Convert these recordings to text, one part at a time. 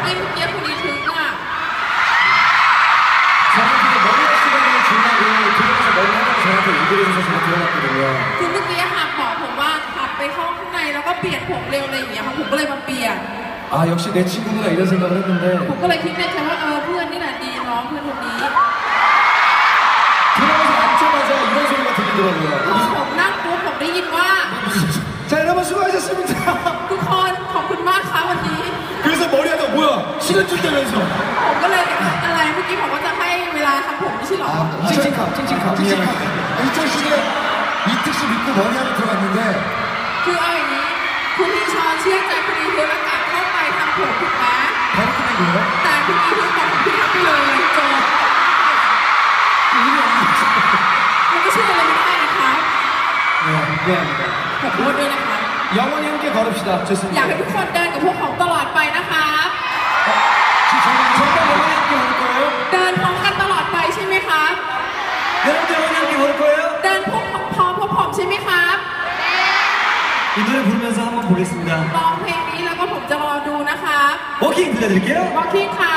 เมื่อกี้คนนี้ถึงอ่ะ 저한테 머리 시간을 준다고 들어가서 머리 하다가 저한테 얘기를 해서 제가 들어갔거든요. คือเมื่อกี้ค่ะบอกผมว่าขับไปเข้าข้างในแล้วก็เปลี่ยนผมเร็วอะไรอย่างเงี้ยค่ะผมก็เลยมาเปลี่ยน 아 역시 내 친구구나 이런 생각을 했는데 ผมก็เลยคิดในใจว่าเพื่อนนี่แหละดีน้องเพื่อนคนนี้ 들어가서 앉자마자 이런 소리가 들리더라고요. พอผมนั่งปุ๊บผมได้ยินว่า 자 여러분 수고하셨습니다. ทุกคนขอบคุณมากค่ะวันนี้ 그래서 머리 하다 뭐야 시간 준다면서 ผมก็เลยอะไรเมื่อกี้ผมก็จะให้เวลาทำผมไม่ใช่หรอ 찡찡카 이철씨는 이특씨 믿고 머리 하러 들어갔는데 คือเอาอย่างนี้คุณพี่ชอนเชื่อใจคุณอีคือแล้วกลับเข้าไปทำผมถูกไหม 바로 끝낸 거예요? แต่คุณอีคือบอกคุณทำไปเลยจบ 의미 없는 거죠. มันก็เชื่ออะไรไม่ได้นะครับ 네 미안합니다. ขอโทษด้วยนะคะ 영원히 함께 걸읍시다. อยาก 좋습니다. ให้ทุกคนเดินกับพวกผมตลอดไปนะครับ 정말 영원히 함께 걸을 거예요? เดินพร้อมกันตลอดไปใช่ไหมครับ 여러분들 영원히 함께 걸을 거예요? เดินพร้อมพวกผมใช่ไหมครับ 이 노래 부르면서 한번 보겠습니다. ร้องเพลงนี้แล้วก็ผมจะรอดูนะครับ 워킹 들려드릴게요. วอลกิ้งครับ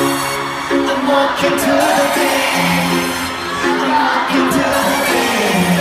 I'm walking to the day. I'm walking to the day.